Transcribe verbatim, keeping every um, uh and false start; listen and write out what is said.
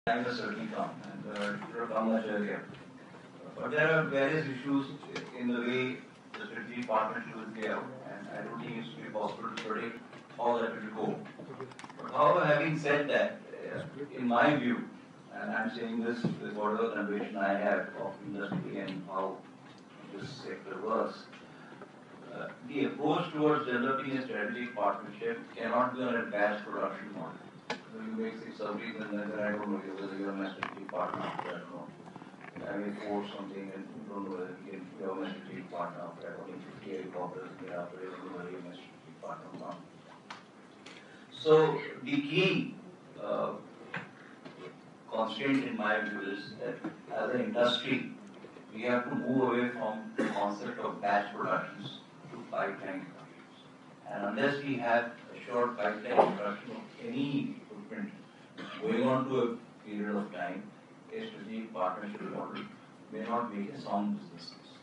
Time has certainly come, and uh, it should have come much earlier. But there are various issues in the way the strategic partnership will play out, and I don't think it's really possible to predict how that will go. But however, having said that, uh, in my view, and I'm saying this with whatever conviction I have of industry and how this sector works, uh, the approach towards developing a strategic partnership cannot be on a batch production model. So you make six submarines and then I don't know whether you're my strategic partner after that or not. I may force something and you don't know whether you're my strategic partner after that. Only fifty helicopters and thereafter you don't know whether you're my strategic partner or not. So the key uh, constraint in my view is that as an industry, we have to move away from the concept of batch productions to pipeline productions. And unless we have assured pipeline production of any equipment going on to a period of time, a strategic partnership model may not make a sound business case.